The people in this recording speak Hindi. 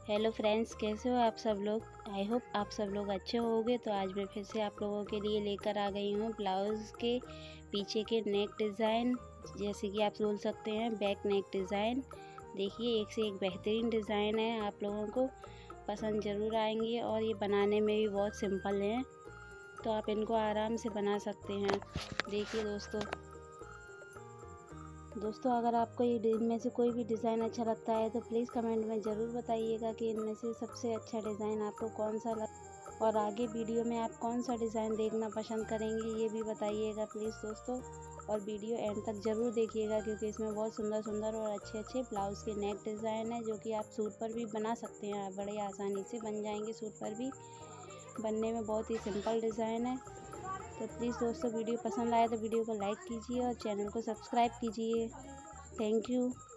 हेलो फ्रेंड्स, कैसे हो आप सब लोग। आई होप आप सब लोग अच्छे होंगे। तो आज मैं फिर से आप लोगों के लिए लेकर आ गई हूँ ब्लाउज़ के पीछे के नेक डिज़ाइन। जैसे कि आप बोल सकते हैं बैक नेक डिज़ाइन। देखिए, एक से एक बेहतरीन डिज़ाइन है, आप लोगों को पसंद ज़रूर आएंगे और ये बनाने में भी बहुत सिंपल हैं, तो आप इनको आराम से बना सकते हैं। देखिए दोस्तों अगर आपको ये इनमें से कोई भी डिज़ाइन अच्छा लगता है तो प्लीज़ कमेंट में ज़रूर बताइएगा कि इनमें से सबसे अच्छा डिज़ाइन आपको कौन सा लगा, और आगे वीडियो में आप कौन सा डिज़ाइन देखना पसंद करेंगे ये भी बताइएगा प्लीज़ दोस्तों। और वीडियो एंड तक ज़रूर देखिएगा, क्योंकि इसमें बहुत सुंदर सुंदर और अच्छे अच्छे ब्लाउज़ के नेक डिज़ाइन है, जो कि आप सूट पर भी बना सकते हैं। बड़े आसानी से बन जाएंगे, सूट पर भी बनने में बहुत ही सिंपल डिज़ाइन है। तो प्लीज़ दोस्तों, वीडियो पसंद आए तो वीडियो को लाइक कीजिए और चैनल को सब्सक्राइब कीजिए। Thank you.